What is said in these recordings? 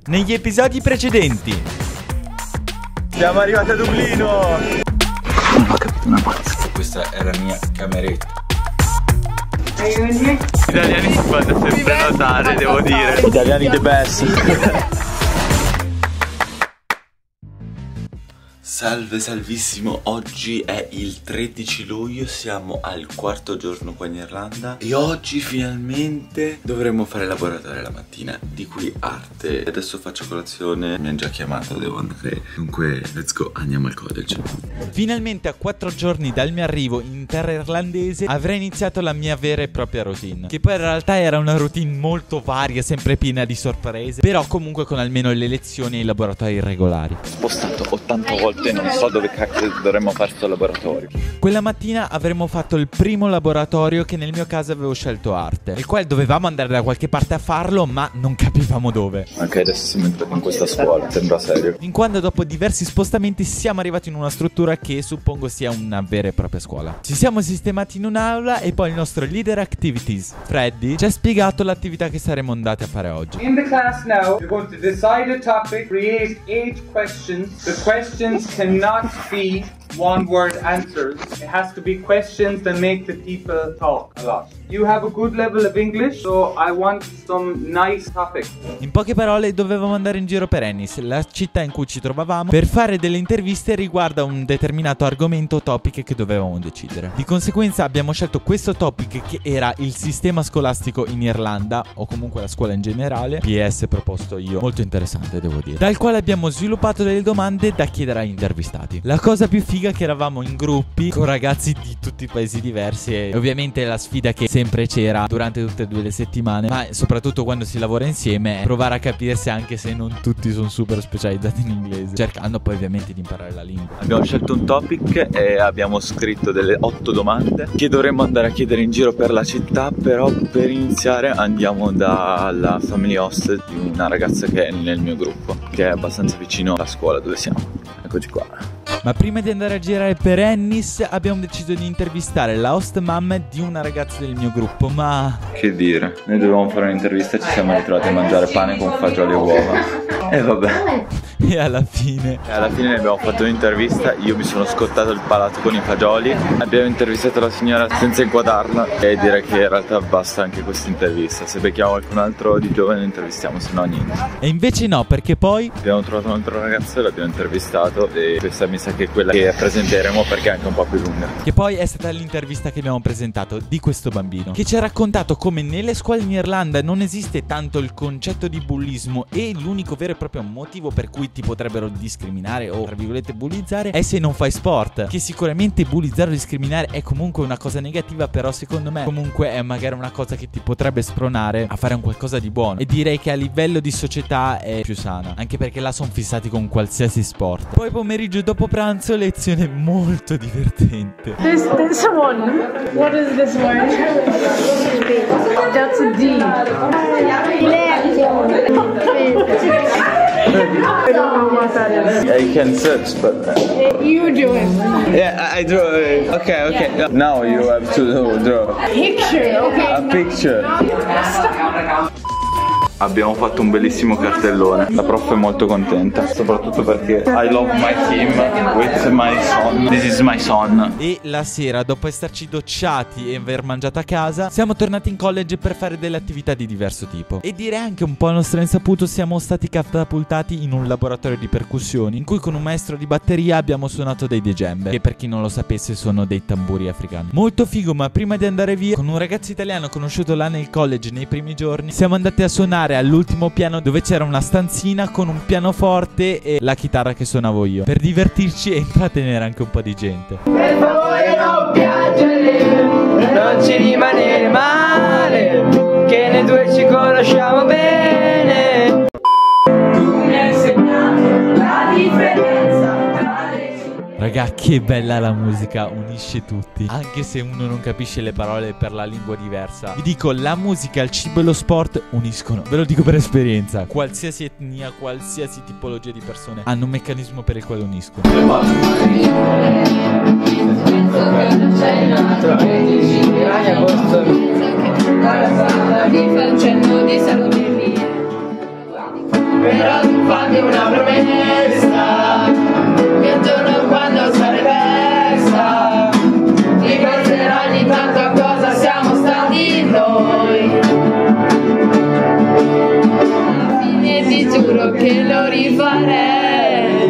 Negli episodi precedenti. Siamo arrivati a Dublino. Non ho capito una mazza. Questa è la mia cameretta. Gli italiani si fanno sempre notare, devo dire. Italiani the best. Salve salvissimo, oggi è il 13 luglio, siamo al quarto giorno qua in Irlanda e oggi finalmente dovremmo fare laboratorio la mattina, di cui arte. Adesso faccio colazione, mi hanno già chiamato, devo andare, dunque let's go, andiamo al college. Finalmente a 4 giorni dal mio arrivo in terra irlandese avrei iniziato la mia vera e propria routine, che poi in realtà era una routine molto varia, sempre piena di sorprese, però comunque con almeno le lezioni e i laboratori regolari. Spostato 80 volte, non so dove cacchio dovremmo fare questo laboratorio. Quella mattina avremmo fatto il primo laboratorio, che nel mio caso avevo scelto arte, il quale dovevamo andare da qualche parte a farlo, ma non capivamo dove. Ok, adesso siamo entrati in questa scuola, sembra serio. In quanto dopo diversi spostamenti siamo arrivati in una struttura che suppongo sia una vera e propria scuola. Ci siamo sistemati in un'aula e poi il nostro leader activities, Freddy, ci ha spiegato l'attività che saremmo andati a fare oggi. In the class now, you're going to decide a topic, create 8 questions. The questions cannot be one-word answers. It has to be questions that make the people talk a lot. You have a good level of English, so I want some nice topics. In poche parole, dovevamo andare in giro per Ennis, la città in cui ci trovavamo, per fare delle interviste riguardo a un determinato argomento o topic che dovevamo decidere. Di conseguenza abbiamo scelto questo topic, che era il sistema scolastico in Irlanda, o comunque la scuola in generale, PS proposto io, molto interessante devo dire, dal quale abbiamo sviluppato delle domande da chiedere ai intervistati. La cosa più figa è che eravamo in gruppi con ragazzi di tutti i paesi diversi e ovviamente la sfida che sempre c'era durante tutte e due le settimane, ma soprattutto quando si lavora insieme, è provare a capirsi anche se non tutti sono super specializzati in inglese, cercando poi ovviamente di imparare la lingua. Abbiamo scelto un topic e abbiamo scritto delle 8 domande che dovremmo andare a chiedere in giro per la città, però per iniziare andiamo dalla family host di una ragazza che è nel mio gruppo, che è abbastanza vicino alla scuola dove siamo. Eccoci qua. Ma prima di andare a girare per Ennis abbiamo deciso di intervistare la host mom di una ragazza del mio gruppo, ma... Che dire, noi dovevamo fare un'intervista e ci siamo ritrovati a mangiare pane con fagioli e uova. E vabbè. E alla fine ne abbiamo fatto un'intervista, io mi sono scottato il palato con i fagioli. Abbiamo intervistato la signora senza inquadrarla e direi che in realtà basta anche questa intervista. Se becchiamo qualcun altro di giovane lo intervistiamo, se no niente. E invece no, perché poi abbiamo trovato un altro ragazzo e l'abbiamo intervistato e questa mi sa che è quella che presenteremo perché è anche un po' più lunga. Che poi è stata l'intervista che abbiamo presentato di questo bambino, che ci ha raccontato come nelle scuole in Irlanda non esiste tanto il concetto di bullismo e l'unico vero e proprio motivo per cui ti potrebbero discriminare o tra virgolette bullizzare è se non fai sport. Che sicuramente bullizzare o discriminare è comunque una cosa negativa, però secondo me comunque è magari una cosa che ti potrebbe spronare a fare un qualcosa di buono, e direi che a livello di società è più sana, anche perché là sono fissati con qualsiasi sport. Poi pomeriggio dopo pranzo lezione molto divertente. This one. What is this word? That's a D. I don't know what that is. I can search, but You do it. yeah, I draw. Okay. Yeah. Now you have to draw Picture, okay. a picture. Abbiamo fatto un bellissimo cartellone, la prof è molto contenta, soprattutto perché I love my team with my son, this is my son. E la sera, dopo esserci docciati e aver mangiato a casa, siamo tornati in college per fare delle attività di diverso tipo. E direi anche un po' a nostro insaputo siamo stati catapultati in un laboratorio di percussioni, in cui con un maestro di batteria abbiamo suonato dei djembe, che per chi non lo sapesse sono dei tamburi africani. Molto figo, ma prima di andare via, con un ragazzo italiano conosciuto là nel college nei primi giorni, siamo andati a suonare all'ultimo piano, dove c'era una stanzina con un pianoforte e la chitarra che suonavo io, per divertirci e intrattenere anche un po' di gente. Per favore non piangere, non ci rimanere male, che noi due ci conosciamo bene. Tu mi hai insegnato la differenza tra le... Raga, che bella la musica, unisce tutti, anche se uno non capisce le parole per la lingua diversa. Vi dico, la musica, il cibo e lo sport uniscono, ve lo dico per esperienza. Qualsiasi etnia, qualsiasi tipologia di persone hanno un meccanismo per il quale uniscono. Però tu fammi una promessa, che un giorno quando sarai persa ti penserai ogni tanto a cosa siamo stati noi. Alla fine ti giuro che lo rifarei.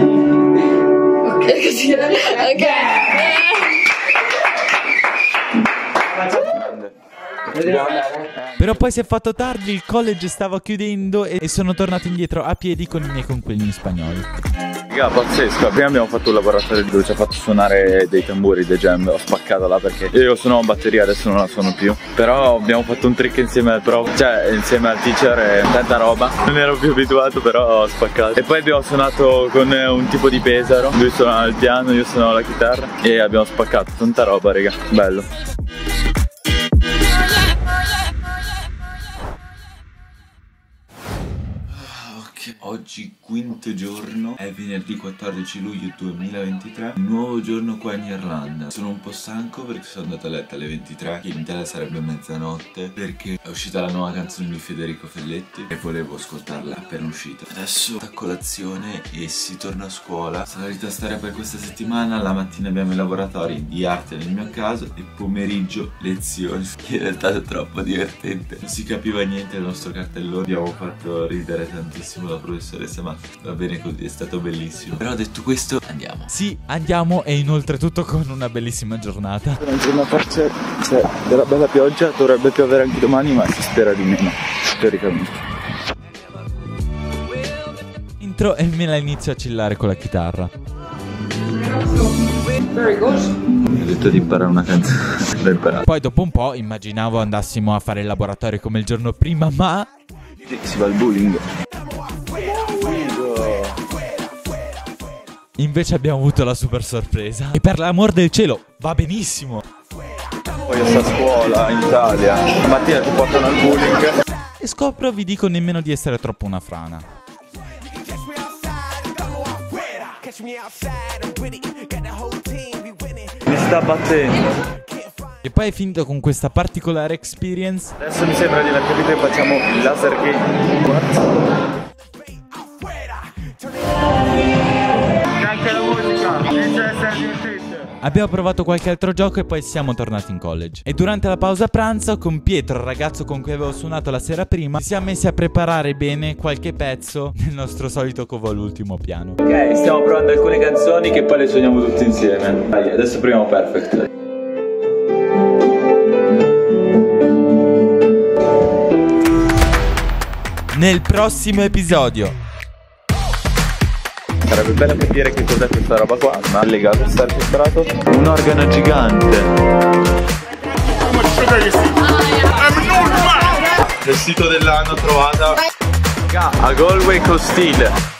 Ok. Però poi si è fatto tardi, il college stava chiudendo e sono tornato indietro a piedi con i miei coinquilini spagnoli. Raga, pazzesco, prima abbiamo fatto un laboratorio dove ci ha fatto suonare dei tamburi, dei jam, ho spaccato là perché io suono batteria, adesso non la suono più. Però abbiamo fatto un trick insieme al prof, cioè insieme al teacher e tanta roba. Non ero più abituato, però ho spaccato. E poi abbiamo suonato con un tipo di Pesaro, lui suonava il piano, io suonavo la chitarra e abbiamo spaccato tanta roba, raga, bello. Oggi quinto giorno, è venerdì 14 luglio 2023, nuovo giorno qua in Irlanda. Sono un po' stanco perché sono andato a letto alle 23, che in Italia sarebbe mezzanotte, perché è uscita la nuova canzone di Federico Felletti e volevo ascoltarla appena uscita. Adesso a colazione e si torna a scuola. Solita storia per questa settimana: la mattina abbiamo i laboratori di arte nel mio caso e pomeriggio lezioni, che in realtà è troppo divertente, non si capiva niente del nostro cartellone, abbiamo fatto ridere tantissimo la professoressa, ma va bene così, è stato bellissimo. Però detto questo, andiamo. Sì, andiamo, e inoltretutto con una bellissima giornata. Una giornata c'è della bella pioggia, dovrebbe piovere anche domani, ma si spera di meno, teoricamente. Intro e me la inizio a chillare con la chitarra. Very good. Mi ho detto di imparare una canzone, l'ho imparata. Poi dopo un po' immaginavo andassimo a fare il laboratorio come il giorno prima, ma Si va al bowling. invece abbiamo avuto la super sorpresa. E per l'amor del cielo, va benissimo. Poi sta a scuola in Italia, Mattia ti portano al bowling. E scopro, vi dico, nemmeno di essere troppo una frana. Mi sta battendo. E poi è finito con questa particolare experience. Adesso mi sembra di aver capito che facciamo il laser game. Anche la musica, inizia a essere divertente. Abbiamo provato qualche altro gioco e poi siamo tornati in college. E durante la pausa pranzo, con Pietro, il ragazzo con cui avevo suonato la sera prima, ci siamo messi a preparare bene qualche pezzo nel nostro solito covo all'ultimo piano. Ok, stiamo provando alcune canzoni che poi le suoniamo tutte insieme. Dai, adesso proviamo Perfect. Nel prossimo episodio. Sarebbe bello capire che cos'è questa roba qua, ma è legato a stare registrato un organo gigante. Vestito dell'anno trovata a Galway con stile.